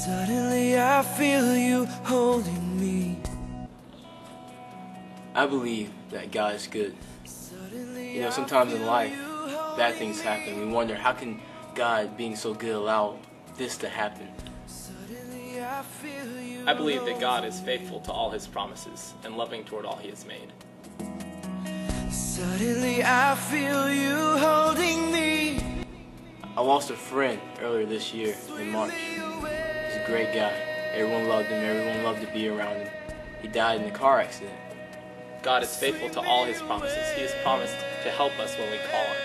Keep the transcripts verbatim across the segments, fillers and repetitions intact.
Suddenly I feel you holding me. I believe that God is good. You know, sometimes in life, bad things happen. We wonder, how can God, being so good, allow this to happen? I believe that God is faithful to all His promises and loving toward all He has made. Suddenly I feel you holding me. I lost a friend earlier this year in March. He's a great guy. Everyone loved him. Everyone loved to be around him. He died in a car accident. God is faithful to all His promises. He has promised to help us when we call on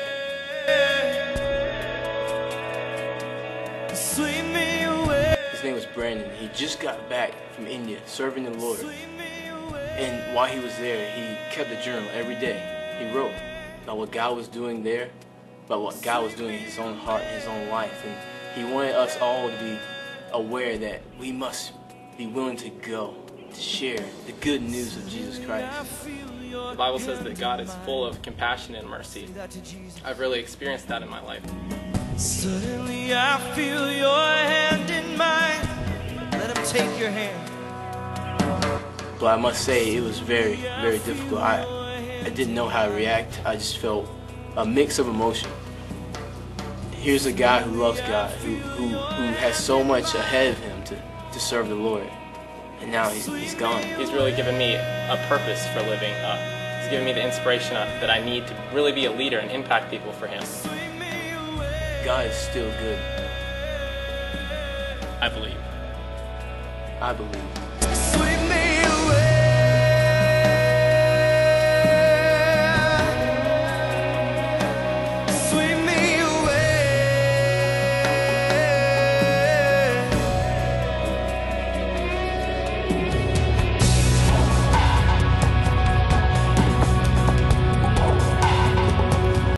Him. Sweep me away. His name was Brandon. He just got back from India serving the Lord. And while he was there, he kept a journal every day. He wrote about what God was doing there, about what God was doing in his own heart, in his own life. And he wanted us all to be aware that we must be willing to go, to share the good news of Jesus Christ. The Bible says that God is full of compassion and mercy. I've really experienced that in my life. Suddenly I feel your hand in mine. Let him take your hand. But I must say, it was very, very difficult. I, I didn't know how to react. I just felt a mix of emotion. Here's a guy who loves God, who, who, who has so much ahead of him to, to serve the Lord. And now he's, he's gone. He's really given me a purpose for living. Uh, he's given me the inspiration uh, that I need to really be a leader and impact people for Him. God is still good. I believe. I believe.